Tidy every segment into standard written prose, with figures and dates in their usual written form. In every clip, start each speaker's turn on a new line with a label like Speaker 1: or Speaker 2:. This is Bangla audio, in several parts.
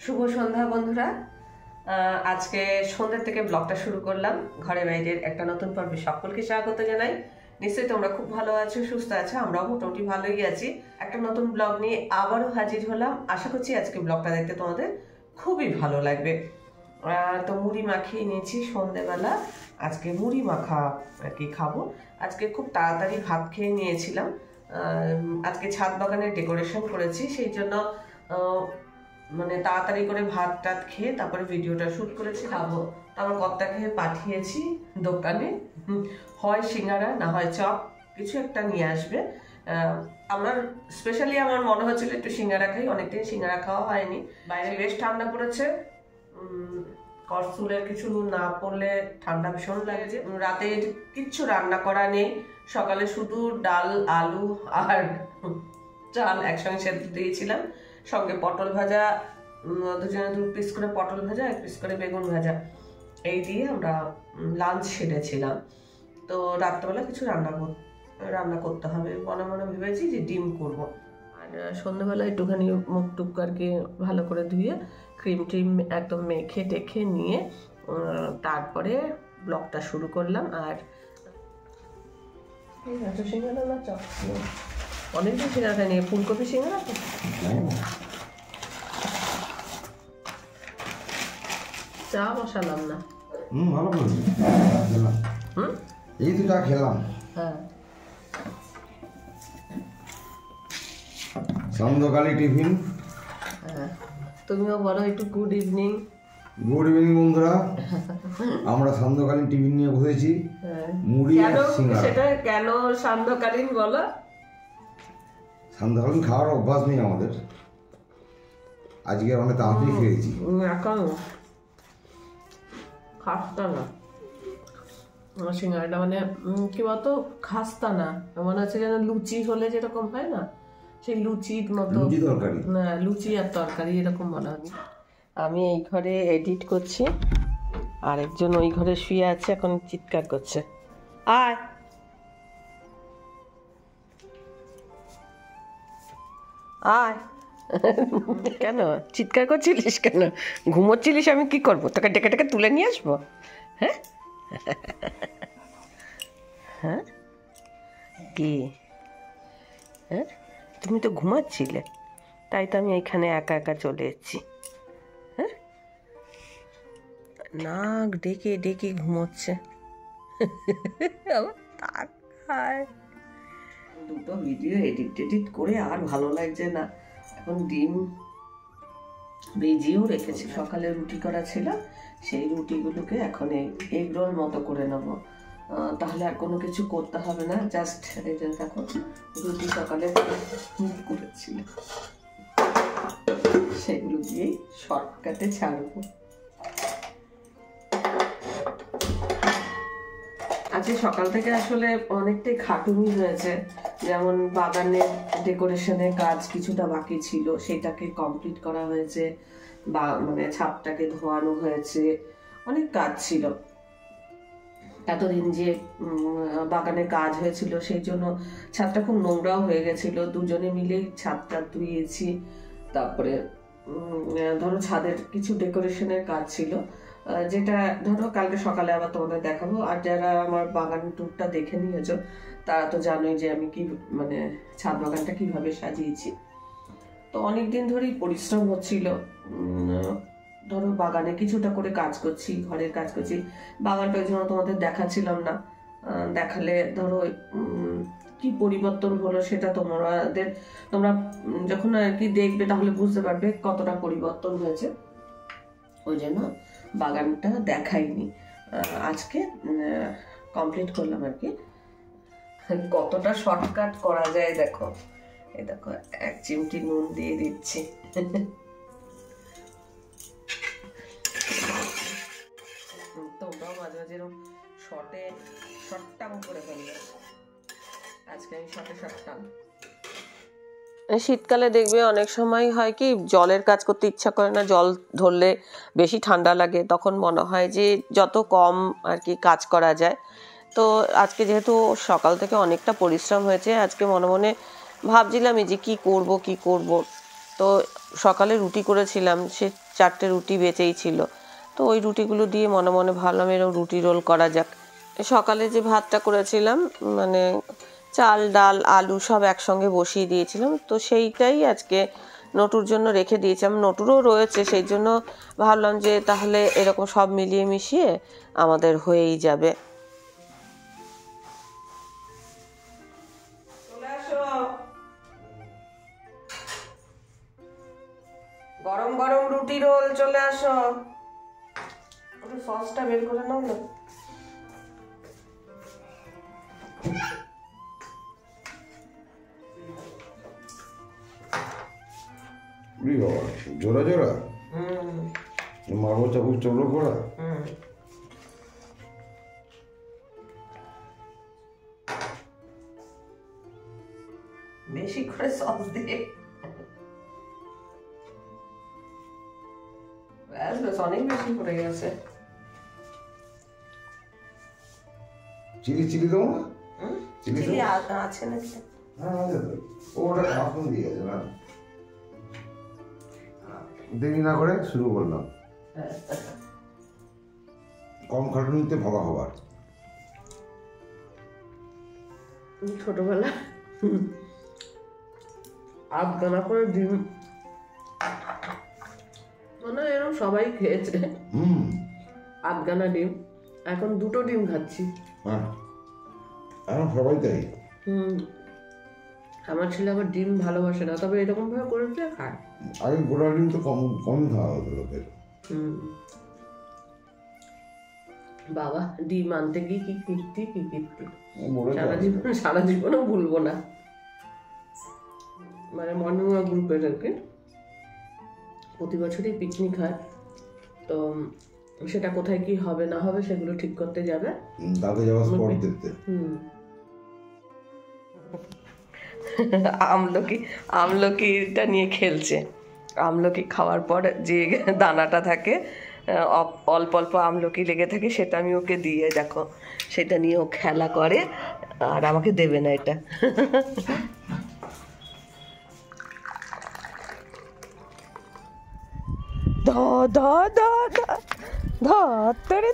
Speaker 1: শুভ সন্ধ্যা বন্ধুরা। আজকে সন্ধ্যা থেকে ব্লগটা শুরু করলাম। ঘরে বাইরের একটা নতুন পর্বে সকলকে স্বাগত জানাই। নিশ্চয়ই তোমরা খুব ভালো আছো, সুস্থ আছো, আমরাও মোটামুটি ভালোই আছি। একটা নতুন ব্লগ নিয়ে আবারও হাজির হলাম। আশা করছি আজকে ব্লগটা দেখতে তোমাদের খুবই ভালো লাগবে। তো মুড়ি মাখিয়ে নিয়েছি সন্ধ্যেবেলা। আজকে মুড়ি মাখা আর কি খাবো। আজকে খুব তাড়াতাড়ি ভাত খেয়ে নিয়েছিলাম। আজকে ছাদ বাগানের ডেকোরেশন করেছি, সেই জন্য মানে তাড়াতাড়ি করে ভাত টাত খেয়ে তারপরে ভিডিওটা শ্যুট করেছি। খাবো আমার কর্তাকে পাঠিয়েছি দোকানে, হয় সিঙ্গারা না হয় চপ কিছু একটা নিয়ে আসবে। আমার স্পেশালি আমার মনে হচ্ছিল একটু সিঙ্গারা খাই, অনেকদিন সিঙ্গারা খাওয়া হয়নি। বাইরে বেশ ঠান্ডা পড়েছে, কর্সুলের কিছু না পড়লে ঠান্ডা ভীষণ লাগছে। রাতে কিচ্ছু রান্না করা নেই, সকালে শুধু ডাল আলু আর চাল একসঙ্গে সেদ্ধ দিয়েছিলাম, সঙ্গে পটল ভাজা, দুজনে 2 পিস করে পটল ভাজা, 1 পিস করে বেগুন ভাজা, এই দিয়ে আমরা লাঞ্চ সেরেছিলাম। তো রাত্রেবেলা কিছু রান্না করতে হবে, মনে মনে ভেবেছি যে ডিম করব। আর সন্ধ্যেবেলা একটুখানি মুখ টুক আর কি ভালো করে ধুয়ে ক্রিম ট্রিম একদম মেখে টেখে নিয়ে তারপরে ব্লগটা শুরু করলাম। আর সিঙ্গারা না চপ, অনেকদিন সিঙ্গারা খাইনি। ফুলকপি সিঙ্গারা তো চা বসালাম না।
Speaker 2: ভালো করেছি, এই দুটা খেলাম।
Speaker 1: হ্যাঁ,
Speaker 2: সন্ধ্যাকালী টিফিন।
Speaker 1: হ্যাঁ, তুমিও বলো একটু গুড ইভিনিং।
Speaker 2: গুড ইভিনিং বন্ধুরা, আমরা সন্ধ্যাকালীন টিফিন নিয়ে বসেছি। মুড়ি আর সিঙ্গারা।
Speaker 1: সেটা কেন সান্ধ্যকালীন বলো?
Speaker 2: সন্ধ্যাকালীন খাওয়ার অভ্যাস নেই আমাদের, আজকে অনেক তাড়াতাড়ি খেয়েছি।
Speaker 1: এখন খাস্তা না সিঙ্গারাটা, মানে কি বলতো, খাস্তা না, মনে হচ্ছে যেন লুচি হলে যেরকম হয় না, সেই লুচির মতো।
Speaker 2: লুচি তরকারি
Speaker 1: না, লুচি আর তরকারি এরকম মনে হয়। আমি এই ঘরে এডিট করছি, আরেকজন ওই ঘরে শুয়ে আছে, এখন চিৎকার করছে, আয় আয়। কেন চিৎকার করছিলিস? কেন ঘুমোচ্ছিলিস? আমি কি করবো, তোকে ডেকে ডেকে তুলে নিয়ে আসবো? হ্যাঁ হ্যাঁ, কি? হ্যাঁ, তুমি তো ঘুমাচ্ছিলে, তাই তো আমি এইখানে একা একা চলে এসেছি। হ্যাঁ, নাক ডেকে ডেকে ঘুমোচ্ছে। দুটো ভিডিও এডিট করে আর ভালো লাগছে না। এখন ডিম ভেজিয়েও রেখেছি, সকালে রুটি করা ছিল, সেই রুটিগুলোকে এখন এগ রোল মতো করে নেব। তাহলে আর কোনো কিছু করতে হবে না, জাস্ট এই যে দেখো রুটি সকালে করেছিল, সেগুলো দিয়েই শর্টকাটে ছাড়বো। আজকে সকাল থেকে আসলে অনেকটাই খাটুনি হয়েছে। যেমন বাগানের ডেকোরেশনের কাজ কিছুটা বাকি ছিল, সেটাকে কমপ্লিট করা হয়েছে, বা মানে ছাদটাকে ধোয়ানো হয়েছে, অনেক কাজ ছিল। এতদিন যে বাগানে কাজ হয়েছিল সেই জন্য ছাদটা খুব নোংরাও হয়ে গেছিল, দুজনে মিলেই ছাদটা ধুয়েছি। তারপরে ধরো ছাদের কিছু ডেকোরেশনের কাজ ছিল, যেটা ধরো কালকে সকালে আবার তোমাদের দেখাবো। আর যারা আমার বাগান টুরটা দেখে নিয়েছো তারা তো জানোই যে আমি কি মানে ছাদ বাগানটা কিভাবে সাজিয়েছি। তো অনেকদিন ধরেই পরিশ্রম হচ্ছিল, ধরো বাগানে কিছুটা করে কাজ করছি, ঘরের কাজ করছি, বাগানটা ওই জন্য তোমাদের দেখাচ্ছিলাম না। দেখালে ধরো কি পরিবর্তন হলো সেটা তোমরা যখন আর কি দেখবে তাহলে বুঝতে পারবে কতটা পরিবর্তন হয়েছে। ওই জন্য বাগানটা দেখাইনি, আজকে কমপ্লিট করলাম আর কি। কতটা শর্টকাট করা যায় দেখো, এই দেখো 1 চিমটি নুন দিয়ে দিচ্ছি। তোমরাও মাঝে মাঝে এরকম শর্টটাং করে ফেলবে, আজকে আমি শর্টটাং। শীতকালে দেখবে অনেক সময় হয় কি জলের কাজ করতে ইচ্ছা করে না, জল ধরলে বেশি ঠান্ডা লাগে, তখন মনে হয় যে যত কম আর কি কাজ করা যায়। তো আজকে যেহেতু সকাল থেকে অনেকটা পরিশ্রম হয়েছে, আজকে মনে মনে ভাবছিলাম যে কি করব। তো সকালে রুটি করেছিলাম, সে 4টে রুটি বেঁচেই ছিল, তো ওই রুটিগুলো দিয়ে মনে মনে ভাবলাম এরকম রুটি রোল করা যাক। সকালে যে ভাতটা করেছিলাম মানে চাল ডাল আলু সব একসঙ্গে বসিয়ে দিয়েছিলাম, তো সেইটাই আজকে নটুর জন্য রেখে দিয়েছিলাম। নটুরও রয়েছে, সেই জন্য ভাবলাম যে তাহলে এরকম সব মিলিয়ে মিশিয়ে আমাদের হয়েই যাবে। গরম গরম রুটি রোল চলে আসো। সসটা বের করে নাও না।
Speaker 2: জোড়া জোড়া মারবো চাবুক চবড়ো করা।
Speaker 1: বেশি করে সস দিয়ে অনেক বেশি পড়ে গেছে।
Speaker 2: চিলি চিলি দেবো না?
Speaker 1: চিলি আছে নাকি?
Speaker 2: হ্যাঁ আছে তো, ওটা এখন দিয়ে গেছে না। দেরি না করে শুরু করলাম, কম খাটুনিতে ভাবা হবার।
Speaker 1: ছোটবেলা আধখানা করে ডিম মানে এরকম সবাই খেয়েছে, আধখানা ডিম। এখন 2টো ডিম খাচ্ছি।
Speaker 2: এখন সবাই তাই।
Speaker 1: আমার ছেলে আবার ডিম ভালোবাসে না, তবে এরকম ভাবে করেছে খায়।
Speaker 2: আগে গোটা ডিম তো কম খাওয়া হতো লোকের।
Speaker 1: বাবা ডিম আনতে গিয়ে কি কীর্তি কি কীর্তি, সারা জীবনও ভুলবো না। মানে মর্নিং ওয়াক গ্রুপের আর কি প্রতি বছরই পিকনিক হয়, তো সেটা কোথায় কি হবে না হবে সেগুলো ঠিক করতে যাবে।
Speaker 2: দাদা যাওয়ার স্পট দেখতে।
Speaker 1: আমলকিটা নিয়ে খেলছে। আমলকি খাওয়ার পর যে দানাটা থাকে, অল্প অল্প আমলকি লেগে থাকে, সেটা আমি ওকে দিয়ে দেখো সেটা নিয়ে ও খেলা করে, আর আমাকে দেবে না এটা। ধরে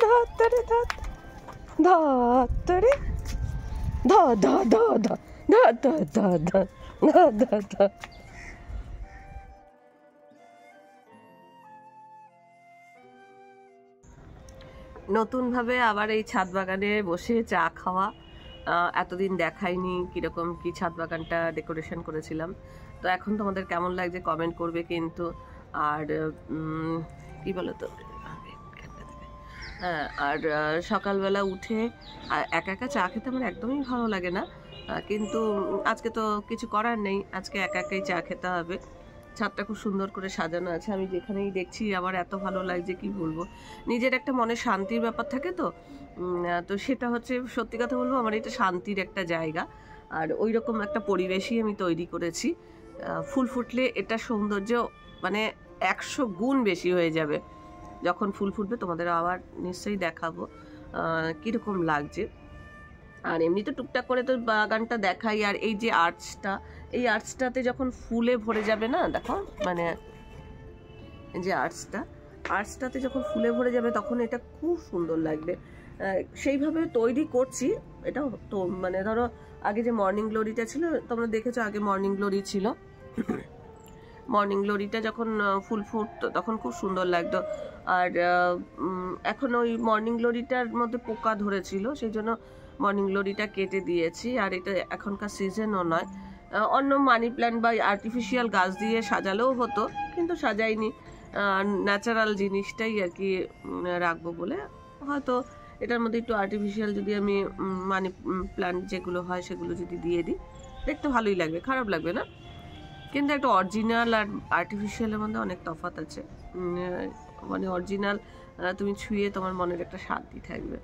Speaker 1: নতুনভাবে আবার এই ছাদ বাগানে বসে চা খাওয়া, এতদিন দেখাইনি কিরকম কি ছাদ বাগানটা ডেকোরেশন করেছিলাম। তো এখন তোমাদের কেমন লাগছে কমেন্ট করবে কিন্তু। আর কি বলো তো, হ্যাঁ, আর সকালবেলা উঠে একা একা চা খেতে আমার একদমই ভালো লাগে না, কিন্তু আজকে তো কিছু করার নেই, আজকে একা একাই চা খেতে হবে। ছাদটা খুব সুন্দর করে সাজানো আছে, আমি যেখানেই দেখছি আমার এত ভালো লাগছে কি বলবো। নিজের একটা মনে শান্তির ব্যাপার থাকে, তো সেটা হচ্ছে সত্যি কথা বলবো আমার এটা শান্তির একটা জায়গা, আর ওই রকম একটা পরিবেশই আমি তৈরি করেছি। ফুল ফুটলে এটা সৌন্দর্য মানে 100 গুণ বেশি হয়ে যাবে। যখন ফুল ফুটবে তোমাদের আবার নিশ্চয়ই দেখাবো কীরকম লাগছে। আর এমনি তো টুকটাক করে তো বাগানটা দেখাই, আর এই যে এই আর্চটাতে যখন ফুলে ভরে যাবে না, দেখো মানে এই যে আর্চটাতে যখন ফুলে ভরে যাবে তখন এটা খুব সুন্দর লাগবে। সেইভাবে তৈরি করছি এটা। তো মানে ধরো আগে যে মর্নিং গ্লোরিটা ছিল তোমরা দেখেছো, আগে মর্নিং গ্লোরি ছিল, মর্নিং গ্লোরিটা যখন ফুল ফুটতো তখন খুব সুন্দর লাগতো। আর এখন ওই মর্নিং গ্লোরিটার মধ্যে পোকা ধরেছিল, সেই জন্য মর্নিং গ্লোরিটা কেটে দিয়েছি। আর এটা এখনকার সিজনও নয়, অন্য মানি প্ল্যান্ট বা আর্টিফিশিয়াল গাছ দিয়ে সাজালেও হতো, কিন্তু সাজাইনি, ন্যাচারাল জিনিসটাই আর কি রাখবো বলে। হয়তো এটার মধ্যে একটু আর্টিফিশিয়াল যদি আমি মানি প্ল্যান্ট যেগুলো হয় সেগুলো যদি দিয়ে দিই দেখতে ভালোই লাগবে, খারাপ লাগবে না। কিন্তু একটা অরিজিনাল আর আর্টিফিশিয়ালের মধ্যে অনেক তফাৎ আছে। মানে অরিজিনাল তুমি ছুঁয়ে তোমার মনের একটা শান্তি থাকবে।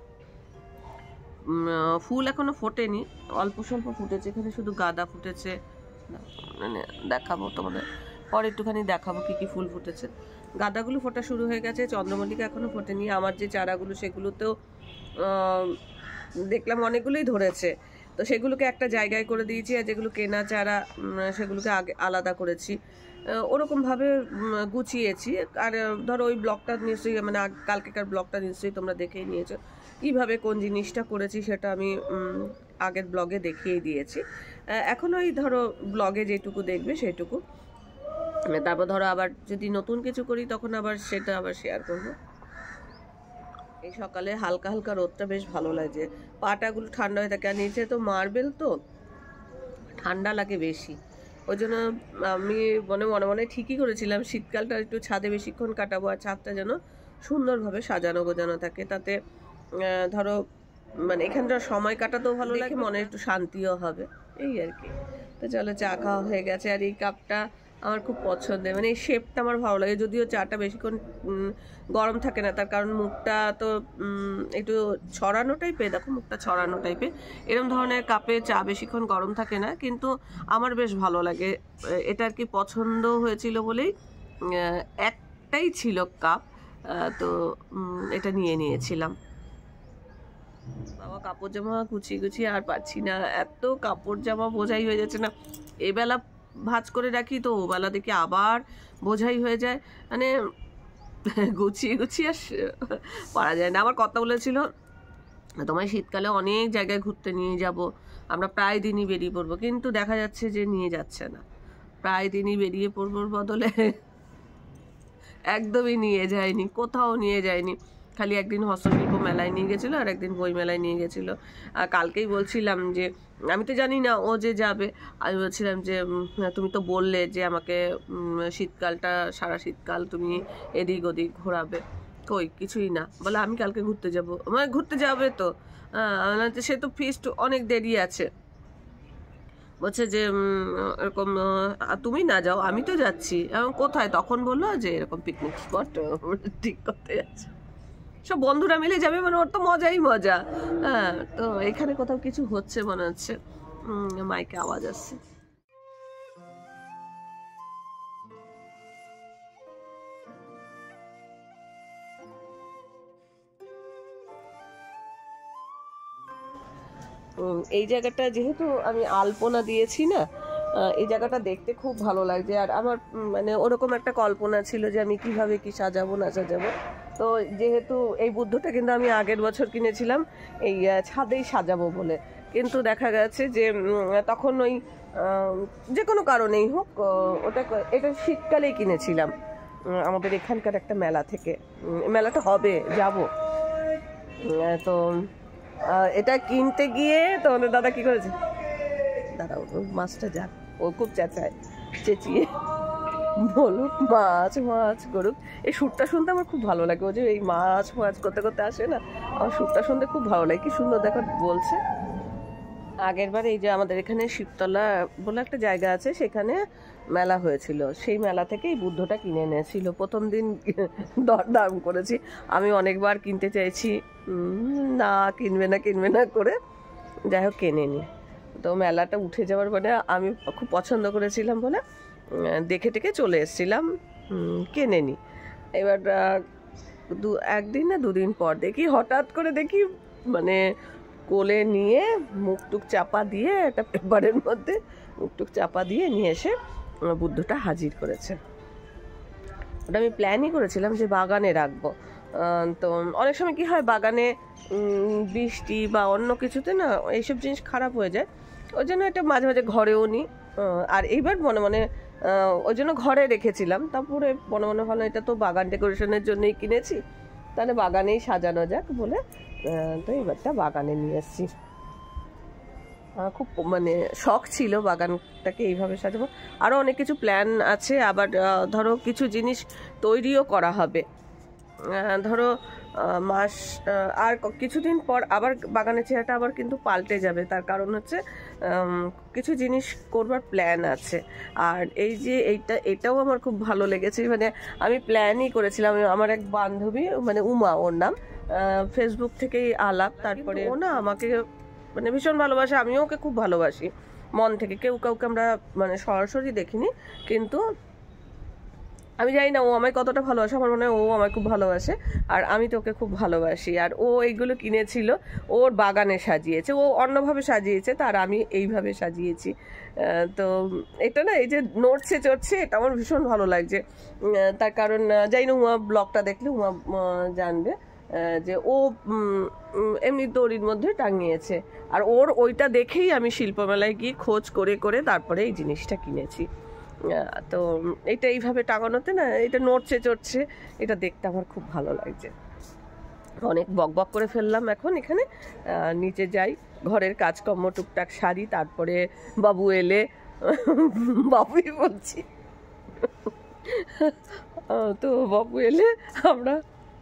Speaker 1: ফুল এখনো ফোটেনি, অল্প স্বল্প ফুটেছে, এখানে শুধু গাঁদা ফুটেছে। মানে দেখাবো তোমাদের পরে, একটুখানি দেখাবো কি কি ফুল ফুটেছে। গাঁদাগুলো ফোটা শুরু হয়ে গেছে, চন্দ্রমল্লিকা এখনো ফোটেনি। আমার যে চারাগুলো সেগুলোতেও দেখলাম অনেকগুলোই ধরেছে, তো সেগুলোকে একটা জায়গায় করে দিয়েছি, আর যেগুলো কেনা চারা সেগুলোকে আগে আলাদা করেছি। ওরকমভাবে গুছিয়েছি। আর ধরো ওই ব্লগটা নিশ্চয়ই মানে কালকেকার ব্লগটা নিশ্চয়ই তোমরা দেখেই নিয়েছো, কীভাবে কোন জিনিসটা করেছি সেটা আমি আগের ব্লগে দেখিয়ে দিয়েছি। এখন ওই ধরো ব্লগে যেটুকু দেখবে সেটুকু, তারপর ধরো আবার যদি নতুন কিছু করি তখন আবার সেটা আবার শেয়ার করবো। এই সকালে হালকা হালকা রোদটা বেশ ভালো লাগছে, পাটাগুলো ঠান্ডা হয়ে থাকে। আর নিচে তো মার্বেল, তো ঠান্ডা লাগে বেশি। ওই জন্য আমি মনে মনে ঠিকই করেছিলাম শীতকালটা একটু ছাদে বেশিক্ষণ কাটাবো, আর ছাদটা যেন সুন্দরভাবে সাজানো গোজানো থাকে। তাতে ধরো মানে এখানটা সময় কাটাতেও ভালো লাগে, মনে একটু শান্তিও হবে, এই আর কি। তো চলো, চা খাওয়া হয়ে গেছে। আর এই কাপটা আমার খুব পছন্দের, মানে এই শেপটা আমার ভালো লাগে। যদিও চাটা বেশিক্ষণ গরম থাকে না, তার কারণ মুখটা তো একটু ছড়ানো টাইপের, দেখো মুখটা ছড়ানো টাইপের। এরকম ধরনের কাপে চা বেশিক্ষণ গরম থাকে না, কিন্তু আমার বেশ ভালো লাগে। এটা আর কি পছন্দ হয়েছিল বলেই, একটাই ছিল কাপ, তো এটা নিয়ে নিয়েছিলাম। বাবা, কাপড় জামা গুছিয়ে আর পাচ্ছি না, এত কাপড় জামা বোঝাই হয়ে যাচ্ছে না। এবেলা ভাঁজ করে রাখি, তো ওবেলা দেখি আবার বোঝাই হয়ে যায়, মানে গুছিয়ে আর পারা যায় না। আমার কথা বলেছিল তোমায় শীতকালে অনেক জায়গায় ঘুরতে নিয়ে যাব, আমরা প্রায় দিনই বেরিয়ে পড়বো, কিন্তু দেখা যাচ্ছে যে নিয়ে যাচ্ছে না। প্রায় দিনই বেরিয়ে পড়বোর বদলে একদমই নিয়ে যায়নি, কোথাও নিয়ে যায়নি। খালি একদিন হস্তশিল্প মেলায় নিয়ে গেছিলো, আর একদিন বই মেলায় নিয়ে গেছিলো। আর কালকেই বলছিলাম যে আমি তো জানি না ও যে যাবে, আমি বলছিলাম যে তুমি তো বললে যে আমাকে শীতকালটা সারা শীতকাল তুমি এদিক ওদিক ঘোরাবে, কই কিছুই না। বলে আমি কালকে ঘুরতে যাবো, মানে ঘুরতে যাবে তো? সে তো ফিস্ট অনেক দেরি আছে। বলছে যে এরকম তুমি না যাও, আমি তো যাচ্ছি। কোথায়? তখন বললো যে এরকম পিকনিক স্পট ঠিক করতে যাচ্ছে, সব বন্ধুরা মিলে যাবে, মানে ওর তো মজাই মজা। হ্যাঁ, তো এখানে কোথাও কিছু হচ্ছে মনে হচ্ছে, মাইকে আওয়াজ আসছে। এই জায়গাটা যেহেতু আমি আলপনা দিয়েছি না, এই জায়গাটা দেখতে খুব ভালো লাগছে। আর আমার মানে ওরকম একটা কল্পনা ছিল যে আমি কিভাবে কি সাজাবো না সাজাবো। তো যেহেতু এই বুদ্ধটা কিন্তু আমি আগের বছর কিনেছিলাম এই ছাদেই সাজাবো বলে, কিন্তু দেখা গেছে যে তখন ওই যে কোনো কারণেই হোক এটা শীতকালেই কিনেছিলাম আমাদের এখানকার একটা মেলা থেকে। মেলাটা হবে, যাব। তো এটা কিনতে গিয়ে তো দাদা কি করেছে, দাদা মাছটা যাক, ও খুব চেঁচায়, চেঁচিয়ে বলুক মাছ করুক। এই সুরটা শুনতে আমার খুব ভালো লাগে। ও যে এই মাছ করতে করতে আসে না, আমার সুরটা শুনতে খুব ভালো লাগে। কি সুন্দর দেখো বলছে। আগের বার এই যে আমাদের এখানে শিবতলা বলে একটা জায়গা আছে, সেখানে মেলা হয়েছিল, সেই মেলা থেকে এই বুদ্ধটা কিনে এনেছিল। প্রথম দিন দরদাম করেছি, আমি অনেকবার কিনতে চাইছি, না কিনবে না করে, যাই হোক কেনে নি। তো মেলাটা উঠে যাওয়ার পরে আমি খুব পছন্দ করেছিলাম বলে দেখে টেকে চলে এসেছিলাম, কেনে নি। এবার একদিন না দুদিন পর দেখি, হঠাৎ করে দেখি মানে কোলে নিয়ে মুখটুক চাপা দিয়ে, একটা পেপারের মধ্যে মুখটুক চাপা দিয়ে নিয়ে এসে বুদ্ধটা হাজির করেছে। ওটা আমি প্ল্যানই করেছিলাম যে বাগানে রাখবো। তো অনেক সময় কি হয়, বাগানে বৃষ্টি বা অন্য কিছুতে না এইসব জিনিস খারাপ হয়ে যায়, ওই জন্য এটা মাঝে মাঝে ঘরেও নিই। আর এইবার মনে মনে ওই জন্য ঘরে রেখেছিলাম। তারপরে মনে মনে ভালো, এটা তো বাগান ডেকোরেশনের জন্যই কিনেছি, তাহলে বাগানেই সাজানো যাক বলে, তো এইবারটা বাগানে নিয়ে এসেছি। খুব মানে শখ ছিল বাগানটাকে এইভাবে সাজাবো। আরও অনেক কিছু প্ল্যান আছে, আবার ধরো কিছু জিনিস তৈরিও করা হবে। ধরো মাস আর কিছুদিন পর আবার বাগানের চেহারাটা আবার কিন্তু পাল্টে যাবে, তার কারণ হচ্ছে কিছু জিনিস করবার প্ল্যান আছে। আর এই যে এটাও আমার খুব ভালো লেগেছে, মানে আমি প্ল্যানই করেছিলাম। আমার এক বান্ধবী, মানে উমা ওর নাম, ফেসবুক থেকেই আলাপ, তারপরে ও না আমাকে মানে ভীষণ ভালোবাসে, আমিও ওকে খুব ভালোবাসি মন থেকে। কেউ কাউকে আমরা মানে সরাসরি দেখিনি, কিন্তু আমি জানি না ও আমায় কতটা ভালোবাসে, আমার মনে হয় ও আমায় খুব ভালোবাসে, আর আমি তো ওকে খুব ভালোবাসি। আর ও এইগুলো কিনেছিল, ওর বাগানে সাজিয়েছে, ও অন্যভাবে সাজিয়েছে, তার আমি এইভাবে সাজিয়েছি। তো এটা না, এই যে নড়ছে চড়ছে, এটা আমার ভীষণ ভালো লাগছে। তার কারণ জানি না, উমা ব্লগটা দেখলে উমা জানবে যে ও এমনি দড়ির মধ্যে টাঙিয়েছে, আর ওর ওইটা দেখেই আমি শিল্পমেলায় গিয়ে খোঁজ করে করে তারপরে এই জিনিসটা কিনেছি। তো এটা এইভাবে টাঙানোতে না, এটা নড়ছে চড়ছে, এটা দেখতে আমার খুব ভালো লাগছে। অনেক বকবক করে ফেললাম, এখন এখানে নিচে যাই, ঘরের কাজকর্ম টুকটাক সারি, তারপরে বাবু এলে বাবুই বলছি তো বাবু এলে আমরা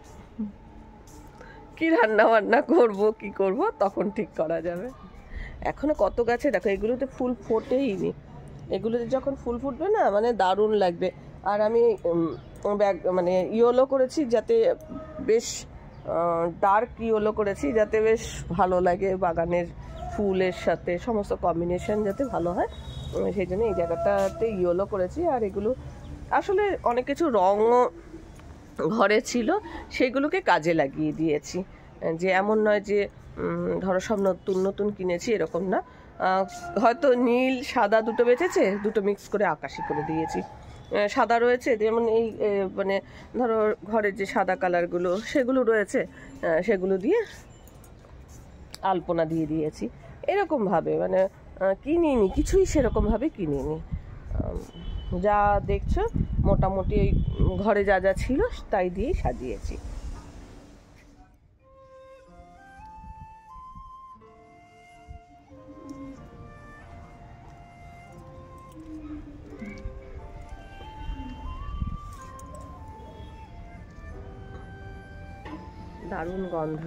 Speaker 1: কি রান্না বান্না করবো, কি করব তখন ঠিক করা যাবে। এখনো কত গাছে দেখো, এগুলোতে ফুল ফোটেইনি, এগুলোতে যখন ফুল ফুটবে না মানে দারুণ লাগবে। আর আমি মানে ইয়েলো করেছি যাতে বেশ ডার্ক ইয়েলো করেছি, যাতে বেশ ভালো লাগে, বাগানের ফুলের সাথে সমস্ত কম্বিনেশন যাতে ভালো হয়, সেই জন্য এই জায়গাটাতে ইয়েলো করেছি। আর এগুলো আসলে অনেক কিছু রঙও ঘরে ছিল, সেগুলোকে কাজে লাগিয়ে দিয়েছি। যে এমন নয় যে ধরো সব নতুন নতুন কিনেছি, এরকম না। হয়তো নীল সাদা দুটো বেঁচেছে, দুটো মিক্স করে আকাশি করে দিয়েছি। সাদা রয়েছে, যেমন এই মানে ধরো ঘরের যে সাদা কালারগুলো সেগুলো রয়েছে, সেগুলো দিয়ে আলপনা দিয়ে দিয়েছি। এরকমভাবে মানে কিনিনি কিছুই, সেরকমভাবে কিনিনি। যা দেখছো মোটামুটি ওই ঘরে যা যা ছিল তাই দিয়েই সাজিয়েছি। দারুণ গন্ধ।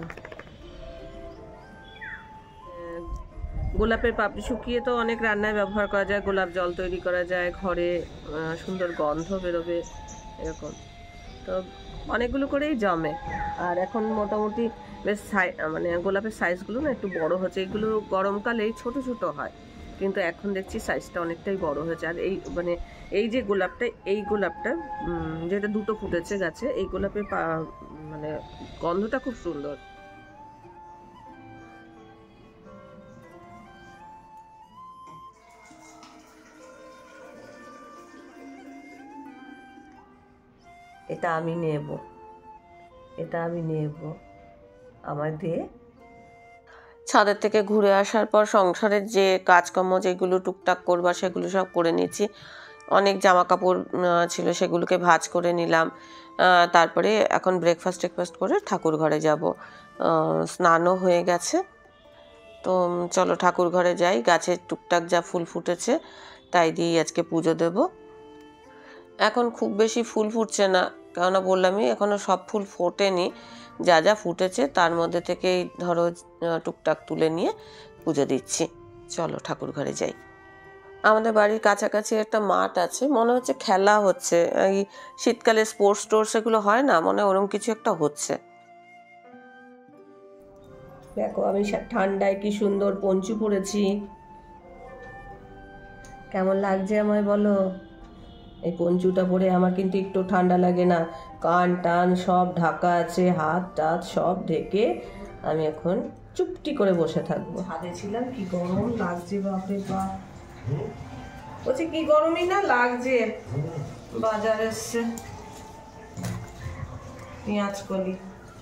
Speaker 1: গোলাপের পাপড়ি শুকিয়ে তো অনেক রান্নায় ব্যবহার করা যায়, গোলাপ জল তৈরি করা যায় ঘরে, সুন্দর গন্ধ বেরোবে এরকম, তো অনেকগুলো করেই জমে। আর এখন মোটামুটি বেশ মানে গোলাপের সাইজগুলো না একটু বড় হচ্ছে, এগুলো গরমকালেই ছোট ছোট হয়, কিন্তু এখন দেখছি সাইজটা অনেকটাই বড় হয়েছে। আর এই মানে এই যে গোলাপটা, এই গোলাপটা যেটা দুটো ফুটেছে গাছে, এই গোলাপের মানে গন্ধটা খুব সুন্দর। এটা আমি নেব, এটা আমি নেব, আমার দিয়ে। ছাদের থেকে ঘুরে আসার পর সংসারের যে কাজকর্ম যেগুলো টুকটাক করবা সেগুলো সব করে নিচ্ছি। অনেক জামা কাপড় ছিল, সেগুলোকে ভাঁজ করে নিলাম। তারপরে এখন ব্রেকফাস্ট করে ঠাকুর ঘরে যাব। স্নানও হয়ে গেছে, তো চলো ঠাকুর ঘরে যাই। গাছের টুকটাক যা ফুল ফুটেছে তাই দিয়েই আজকে পুজো দেব। এখন খুব বেশি ফুল ফুটছে না, কেননা বললামই এখনও সব ফুল ফোটেনি, যা যা ফুটেছে তার মধ্যে থেকেই ধরো টুকটাক তুলে নিয়ে পুজো দিচ্ছি। চলো ঠাকুর ঘরে যাই। আমাদের বাড়ির কাছাকাছি একটা মাঠ আছে, মনে হচ্ছে খেলা হচ্ছে, এই শীতকালে স্পোর্টস টোর্স এগুলো হয় না, মনে ওরকম কিছু একটা হচ্ছে। দেখো আমি ঠান্ডায় কি সুন্দর পঞ্চু পরেছি, কেমন লাগছে আমায় বলো। এই পঞ্চুটা পরে আমার কিন্তু একটু ঠান্ডা লাগে না, কান টান সব ঢাকা আছে, হাত টাত সব ঢেকে আমি এখন চুপটি করে বসে থাকবো। ছাদে ছিলাম, কি গরম লাগছে বাপরে বাপ, বলছি কি গরমই না লাগছে। বাজার এসছে পেঁয়াজ কলি,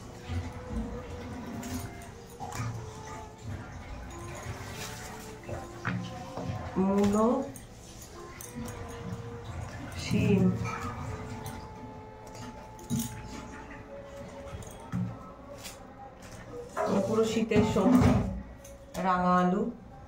Speaker 1: মূলো, শিম, পুরো শীতের সবজি, রাঙা আলু,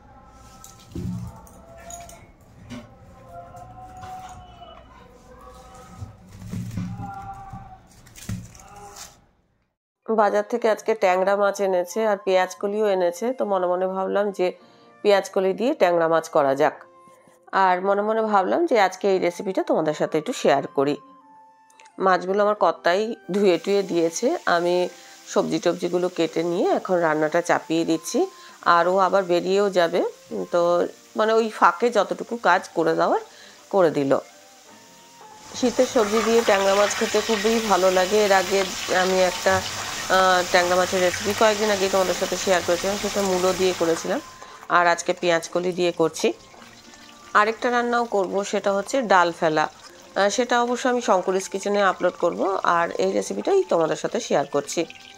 Speaker 1: বাজার থেকে আজকে ট্যাংরা মাছ এনেছে আর পেঁয়াজ কলিও এনেছে, তো মনে মনে ভাবলাম যে পেঁয়াজ কলি দিয়ে ট্যাংরা মাছ করা যাক। আর মনে মনে ভাবলাম যে আজকে এই রেসিপিটা তোমাদের সাথে একটু শেয়ার করি। মাছগুলো আমার কর্তাই ধুয়ে টুয়ে দিয়েছে, আমি সবজি টবজিগুলো কেটে নিয়ে এখন রান্নাটা চাপিয়ে দিচ্ছি। আর ও আবার বেরিয়েও যাবে, তো মানে ওই ফাঁকে যতটুকু কাজ করে দেওয়ার করে দিল। শীতের সবজি দিয়ে ট্যাংরা মাছ খেতে খুবই ভালো লাগে। এর আগে আমি একটা ট্যাংরা মাছের রেসিপি কয়েকদিন আগে তোমাদের সাথে শেয়ার করেছিলাম, সেটা মূলো দিয়ে করেছিলাম, আর আজকে পেঁয়াজকলি দিয়ে করছি। আরেকটা রান্নাও করব, সেটা হচ্ছে ডাল ফেলা। সেটা অবশ্য আমি শঙ্করিস কিচেনে আপলোড করব, আর এই রেসিপিটাই তোমাদের সাথে শেয়ার করছি।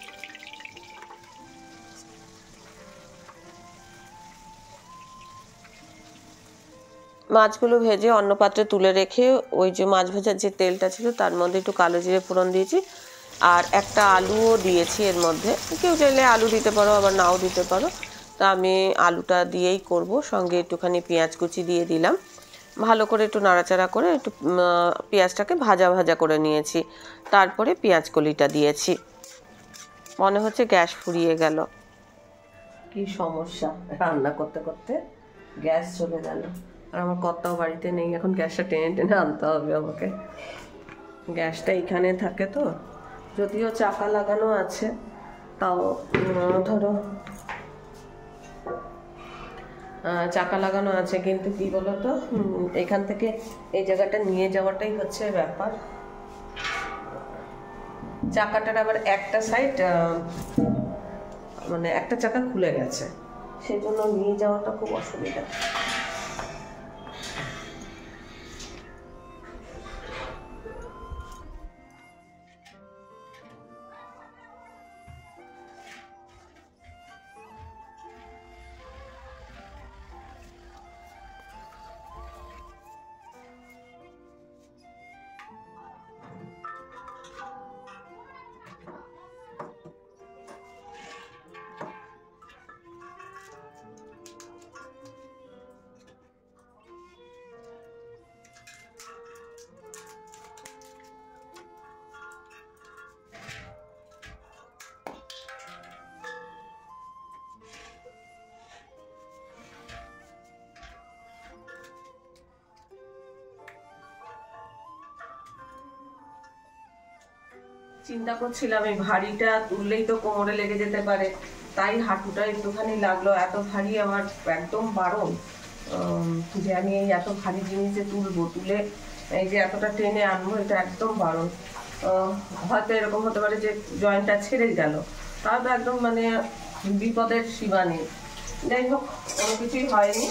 Speaker 1: মাছগুলো ভেজে অন্য পাত্রে তুলে রেখে ওই যে মাছ ভাজার যে তেলটা ছিল তার মধ্যে একটু কালো জিরে ফোড়ন দিয়েছি, আর একটা আলুও দিয়েছি এর মধ্যে। কেউ চাইলে আলু দিতে পারো, আবার নাও দিতে পারো। তা আমি আলুটা দিয়েই করব, সঙ্গে একটুখানি পেঁয়াজ কুচি দিয়ে দিলাম। ভালো করে একটু নাড়াচাড়া করে একটু পেঁয়াজটাকে ভাজা ভাজা করে নিয়েছি, তারপরে পেঁয়াজ কলিটা দিয়েছি। মনে হচ্ছে গ্যাস ফুরিয়ে গেল। কি সমস্যা, রান্না করতে করতে গ্যাস চলে গেল। আর আমার কর্তাও বাড়িতে নেই, এখন গ্যাসটা টেনে টেনে আনতে হবে আমাকে। গ্যাসটা এখানে থাকে তো, যদিও চাকা লাগানো আছে, তাও ধরো চাকা লাগানো আছে, কিন্তু কি বলতো এখান থেকে এই জায়গাটা নিয়ে যাওয়াটাই হচ্ছে ব্যাপার। চাকাটার আবার একটা সাইড মানে একটা চাকা খুলে গেছে, সেই জন্য নিয়ে যাওয়াটা খুব অসুবিধা। চিন্তা করছিলাম এই ভারীটা তুললেই তো কোমরে লেগে যেতে পারে, তাই হাঁটুটা একটুখানি লাগলো। এত ভারী আমার একদম বারণ যে আমি এই এত ভারী জিনিসে তুলবো, তুলে এই যে এতটা টেনে আনবো, এটা একদম বারণ। হয়তো এরকম হতে পারে যে জয়েন্টটা ছেড়ে গেল, তাও তো একদম মানে বিপদের সীমা নেই। যাই হোক, কোনো কিছুই হয়নি,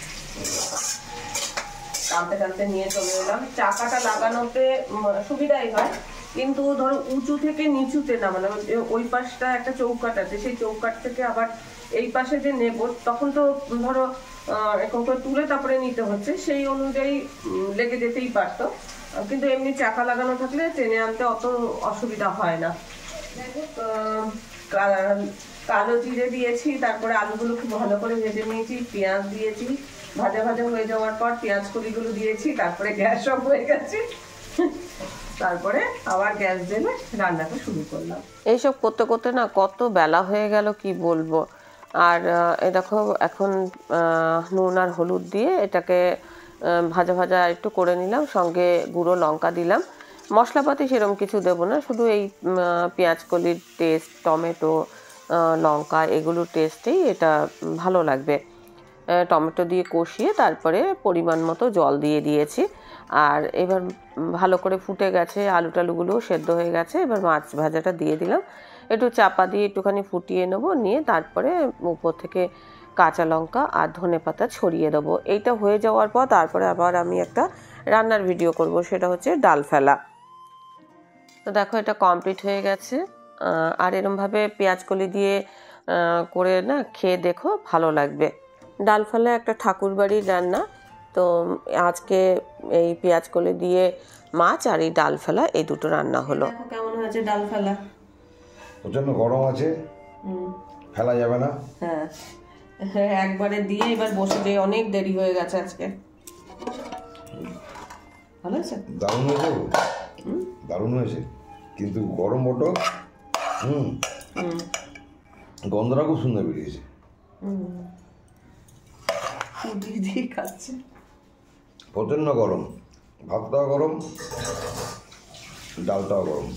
Speaker 1: টানতে টানতে নিয়ে চলে এলাম। চাকাটা লাগানোতে সুবিধাই হয়, কিন্তু ধরো উঁচু থেকে নিচুতে না, মানে ওই পাশটা একটা চৌকাট আছে, সেই চৌকাট থেকে আবার এই পাশে যে নেব, তখন তো ধরো এরকম করে তুলে তারপরে নিতে হচ্ছে, সেই অনুযায়ী লেগে যেতেই পারতো। কিন্তু এমনি চাকা লাগানো থাকলে টেনে আনতে অত অসুবিধা হয় না। যাই হোক, কালো জিরে দিয়েছি, তারপরে আলুগুলো খুব ভালো করে ভেজে নিয়েছি, পেঁয়াজ দিয়েছি, ভাজা ভাজা হয়ে যাওয়ার পর পেঁয়াজ কলিগুলো দিয়েছি, তারপরে গ্যাস অফ হয়ে গেছে, তারপরে আবার গ্যাস জ্বেলে রান্নাটা শুরু করলাম। এইসব করতে করতে না কত বেলা হয়ে গেল কি বলবো। আর এ দেখো এখন নুন আর হলুদ দিয়ে এটাকে ভাজা ভাজা একটু করে নিলাম, সঙ্গে গুঁড়ো লঙ্কা দিলাম। মশলাপাতি সেরকম কিছু দেবো না, শুধু এই পেঁয়াজ কলির টেস্ট, টমেটো, লঙ্কা, এগুলোর টেস্টেই এটা ভালো লাগবে। টমেটো দিয়ে কষিয়ে তারপরে পরিমাণ মতো জল দিয়ে দিয়েছি। আর এবার ভালো করে ফুটে গেছে, আলু টালুগুলোও সেদ্ধ হয়ে গেছে। এবার মাছ ভাজাটা দিয়ে দিলাম, একটু চাপা দিয়ে একটুখানি ফুটিয়ে নেবো, নিয়ে তারপরে উপর থেকে কাঁচা লঙ্কা আর ধনেপাতা ছড়িয়ে দেবো। এইটা হয়ে যাওয়ার পর তারপরে আবার আমি একটা রান্নার ভিডিও করব, সেটা হচ্ছে ডাল ফেলা। তো দেখো এটা কমপ্লিট হয়ে গেছে। আর এরমভাবে পেঁয়াজ কলি দিয়ে করে না খেয়ে দেখো, ভালো লাগবে। ডাল ফেলা একটা ঠাকুর বাড়ির রান্না। তো আজকে এই পেঁয়াজ কলি দিয়ে মাছ আর এই ডাল ফেলা, এই দুটো রান্না হলো। কেমন হয়েছে ডাল ফেলা?
Speaker 2: প্রচন্ড গরম আছে, ফেলা যাবে না।
Speaker 1: হ্যাঁ, একবারে দিয়ে এবার বসে দিয়ে অনেক দেরি হয়ে গেছে আজকে। ভালো আছে,
Speaker 2: দারুণ হয়েছে, দারুণ হয়েছে, কিন্তু গরম বটো। গন্ধটা খুব সুন্দর বেরিয়েছে।
Speaker 1: খাচ্ছে,
Speaker 2: প্রচন্ড গরম, ভাতটাও গরম, ডালটাও গরম।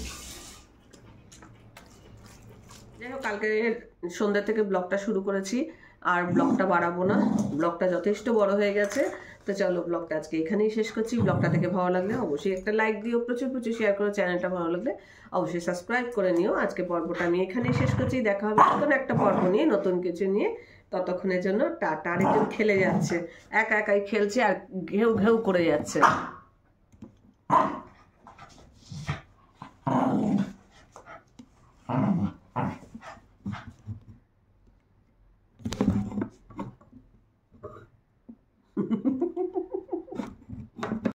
Speaker 1: যাই হোক, কালকে সন্ধ্যা থেকে ব্লগটা শুরু করেছি, আর ব্লগটা বাড়াবো না, ব্লগটা যথেষ্ট বড় হয়ে গেছে। তো চলো ব্লগটা আজকে এখানেই শেষ করছি। ব্লগটা থেকে ভালো লাগলে অবশ্যই একটা লাইক দিও, প্রচুর প্রচুর শেয়ার করো, চ্যানেলটা ভালো লাগলে অবশ্যই সাবস্ক্রাইব করে নিও। আজকে পর্বটা আমি এখানেই শেষ করছি, দেখা হবে নতুন একটা পর্ব নিয়ে, নতুন কিছু নিয়ে। ততক্ষণের জন্য টাটা। আরেকজন খেলে যাচ্ছে, একা একাই খেলছে আর ঘেউ ঘেউ করে যাচ্ছে।